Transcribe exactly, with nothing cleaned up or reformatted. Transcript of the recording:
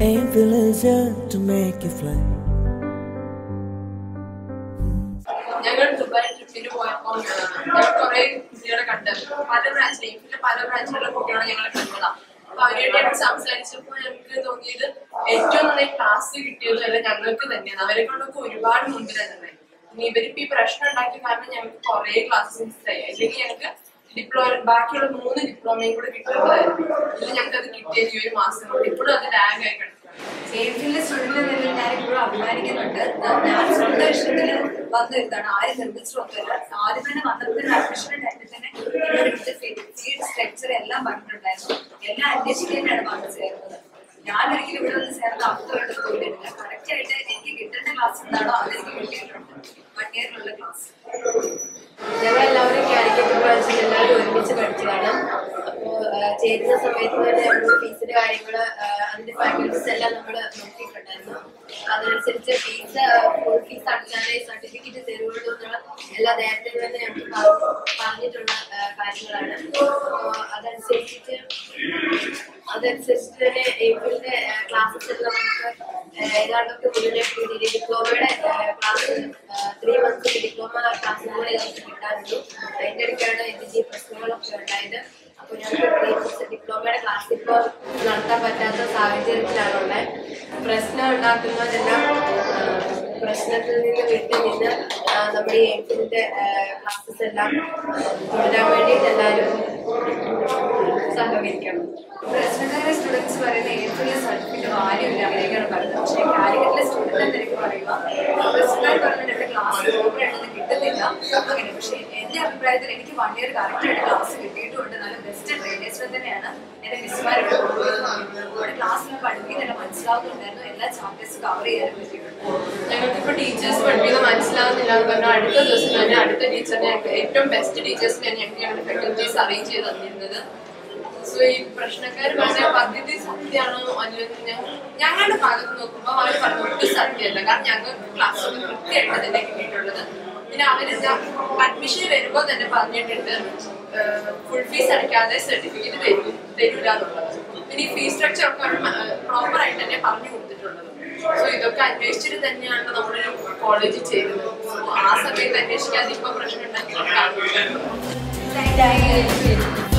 Angel is here to make you fly. ഞങ്ങൾ Dubai ട്രിപ്പിന് പോയപ്പോൾ ഞങ്ങൾ കുറെ കുട്ടികളെ കണ്ടത് പല ബ്രാഞ്ചിലെയും പിന്നെ പല ബ്രാഞ്ചിലുള്ള കുട്ടികളെ ഞങ്ങളെ കണ്ടതാണ്. അപ്പൊ അവരുമായിട്ട് സംസാരിച്ചപ്പോൾ ഞങ്ങൾക്ക് തോന്നിയത് ഏറ്റവും നന്നായി ക്ലാസ് കിട്ടിയത് അല്ല ഞങ്ങൾക്ക് തന്നെയാണ്. അവരെ കൊണ്ടൊക്കെ ഒരുപാട് മുമ്പിലാണ്. ഇനി ഇവരിപ്പോ ഈ പ്രശ്നം ഉണ്ടാക്കിയ കാരണം ഞങ്ങൾക്ക് കുറെ ക്ലാസ്സസ് മിസ്സായി. അല്ലെങ്കിൽ ഞങ്ങൾക്ക് ഡിപ്ലോമ ബാക്കിയുള്ള മൂന്ന് ഡിപ്ലോമയും കൂടെ കിട്ടുന്നതായിരുന്നു. ഇതിൽ ഞങ്ങൾക്ക് അത് കിട്ടിയത് ഈ ഒരു മാസം കൊണ്ട്. ഇപ്പോഴും അത് ലാഗ് ആയി കിടക്കും. സേഫിലെ സ്റ്റുഡന്റ് നിലയിൽ ഞാൻ ഇപ്പോഴും അഭിമാനിക്കുന്നുണ്ട്. ഞാൻ സ്വന്തം ഇഷ്ടത്തിന് വന്നിരുന്നാണ്, ആരും നിർമ്മിച്ചിട്ടൊന്നുമില്ല. ആദ്യം തന്നെ വന്നപ്പോൾ അഡ്മിഷന്റെ ടൈമിൽ തന്നെ ഇവിടുത്തെ ഫീഡ് സ്ട്രക്ചർ എല്ലാം പറഞ്ഞിട്ടുണ്ടായിരുന്നു. എല്ലാം അന്വേഷിക്കാനാണ് വന്ന് ചേർന്നത്. ഞാൻ ഒരിക്കലും ഇവിടെ വന്ന് ചേർന്ന് അർത്ഥമായിട്ട് തോന്നിയിട്ടില്ല. കറക്റ്റ് ആയിട്ട് എനിക്ക് കിട്ടേണ്ട ക്ലാസ് എന്താണോ അതെനിക്ക് കിട്ടിയിട്ടുണ്ട്. വൺ ഇയറിലുള്ള ക്ലാസ്. ഞങ്ങളെല്ലാവരും കാലിക്കറ്റ് ബ്രാഞ്ചിൽ എല്ലാവരും ഒരുമിച്ച് പഠിച്ചതാണ്. അപ്പോൾ ചേരുന്ന സമയത്ത് തന്നെ നമ്മൾ ഫീസിന്റെ കാര്യങ്ങൾ അതിന്റെ ഫാക്കൽറ്റീസ് എല്ലാം നമ്മൾ നോക്കിയിട്ടുണ്ടായിരുന്നു. അതനുസരിച്ച് ഫീസ് ഫുൾ ഫീസ് അടച്ചാലേ സർട്ടിഫിക്കറ്റ് തരുള്ളൂ എന്നുള്ള എല്ലാ നേരത്തെ തന്നെ ഞങ്ങൾക്ക് പറഞ്ഞിട്ടുള്ള കാര്യങ്ങളാണ്. അതനുസരിച്ചിട്ട് അതനുസരിച്ചിട്ട് തന്നെ ഏപ്രിലിന്റെ ക്ലാസ്സസ് എല്ലാം നമുക്ക് ഏതാണ്ടൊക്കെ മുന്നേ ഡിപ്ലോമയുടെ ക്ലാസ് ത്രീ മന്ത്സ് ഡിപ്ലോമ ക്ലാസ്സും കൂടെ നമുക്ക് കിട്ടാറുള്ളൂ. അതിൻ്റെ ഇടയ്ക്കാണ് ഇതിന്റെ പ്രശ്നങ്ങളൊക്കെ ഉണ്ടായത്. അപ്പോൾ ഞങ്ങൾക്ക് ത്രീ മന്ത്സ് ഡിപ്ലോമയുടെ ക്ലാസ് ഇപ്പോൾ നടത്താൻ പറ്റാത്ത സാഹചര്യത്തിലാണുള്ളത്. പ്രശ്നം ഉണ്ടാക്കുന്നതെല്ലാം പ്രശ്നത്തിൽ നിന്ന് വിട്ടു നിന്ന് നമ്മുടെ ഈ ഏപ്രിലിന്റെ ക്ലാസ്സസ് എല്ലാം തുടരാൻ വേണ്ടിയിട്ട് എല്ലാവരും സഹകരിക്കണം. പ്രശ്നക്കാരെ സ്റ്റുഡൻസ് പറയുന്ന ഏപ്രിലെ സർട്ടിഫിക്കറ്റ് വാല്യൂല്ല അങ്ങനെയൊക്കെയാണ് പറയുന്നത്. പക്ഷേ കാലിക്കറ്റിലെ സ്റ്റുഡന്റ് എന്തെങ്കിലും പറയുക പ്രശ്നക്കാർ പറഞ്ഞിട്ട് ഇവിടെ ക്ലാസ് ഓവറായിട്ടൊന്നും കിട്ടുന്നില്ല അങ്ങനെ. പക്ഷേ എൻ്റെ അഭിപ്രായത്തിൽ എനിക്ക് വൺ ഇയർ കറക്റ്റായിട്ട് ക്ലാസ് കിട്ടിയിട്ടുമുണ്ട്. നല്ല ബെസ്റ്റ് ട്രെയിനേഴ്സ് തന്നെയാണ് എൻ്റെ മിസ്സുമാരുടെ നമ്മുടെ ക്ലാസ്സിൽ പഠിപ്പിക്കുന്നില്ല മനസ്സിലാവുന്നുണ്ടായിരുന്നു. എല്ലാ ചാപ്റ്റേഴ്സ് കവർ ചെയ്യാനും പറ്റിയിട്ടുണ്ട്. ഞങ്ങൾക്കിപ്പോൾ ടീച്ചേഴ്സ് പഠിപ്പിക്കുന്നത് മനസ്സിലാവുന്നില്ല എന്ന് പറഞ്ഞാൽ അടുത്ത ദിവസം തന്നെ അടുത്ത ടീച്ചറിനെ ഏറ്റവും ബെസ്റ്റ് ടീച്ചേഴ്സിനെയാണ് ഞങ്ങൾക്ക് ഞങ്ങളുടെ ഫാക്കൽറ്റീസ് അറേഞ്ച് ചെയ്ത് തന്നിരുന്നത്. സോ ഈ പ്രശ്നക്കാർ പറഞ്ഞ പദ്ധതി സത്യമാണോ അല്ലെങ്കിൽ ഞങ്ങളുടെ ഭാഗത്ത് നോക്കുമ്പോൾ അവർ പറഞ്ഞ ഒട്ടും സത്യമല്ല. കാരണം ഞങ്ങൾക്ക് ക്ലാസ് കൃത്യമായിട്ട് തന്നെ കിട്ടിയിട്ടുള്ളത്. പിന്നെ അവരെന്താ അഡ്മിഷൻ വരുമ്പോൾ തന്നെ പറഞ്ഞിട്ടുണ്ട് ഫുൾ ഫീസ് അടയ്ക്കാതെ സർട്ടിഫിക്കറ്റ് തരൂ തരൂല എന്നുള്ളത്. പിന്നെ ഈ ഫീസ് സ്ട്രക്ചർ ഒക്കെ പ്രോപ്പർ ആയിട്ട് തന്നെ പറഞ്ഞു കൊടുത്തിട്ടുള്ളത്. സോ ഇതൊക്കെ അന്വേഷിച്ചിട്ട് തന്നെയാണ് നമ്മളൊരു കോളേജിൽ ചേരുന്നത്. ആ സമയത്ത് അന്വേഷിക്കാതെ ഇപ്പൊ പ്രശ്നം ഉണ്ടാക്കി